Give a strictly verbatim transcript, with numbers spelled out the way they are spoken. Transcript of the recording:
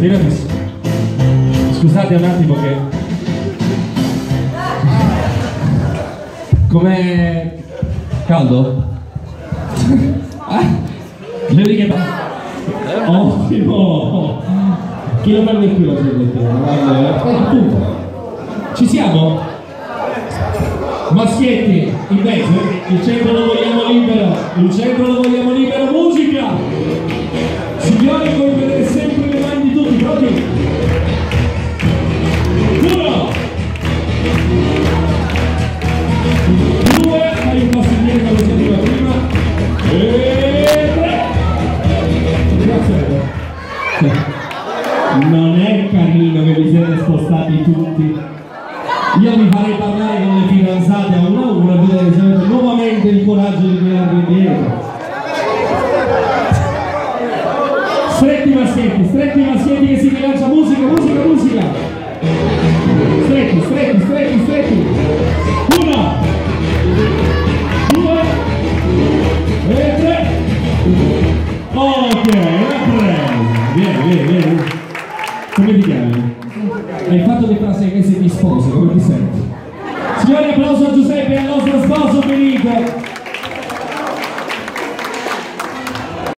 girati. Scusate un attimo che... Com'è... caldo? Vedi che... Ottimo! Chi lo prende qui la guarda, appunto. Ci siamo? Maschietti, invece, il centro lo vogliamo libero, il centro lo vogliamo libero, musica! Signori, vuoi vedere sempre le mani di tutti, pronti? Uno! Due, fai un passo indietro come si arriva prima. E tre! Grazie. Non è carino che vi siete spostati tutti. Io vi farei parlare con le fidanzate a una a una e vedere se avete nuovamente il coraggio di tirarvi indietro. Stretti maschietti, stretti maschietti che si rilancia, musica, musica, musica. Stretti, stretti, stretti, stretti. Uno, due e tre. Ok, la presa. Vieni, vieni, vieni. Come ti chiami? Hai fatto le frasi che sei ti sposo, come ti senti? Signori, applauso a Giuseppe e al nostro sposo Benito.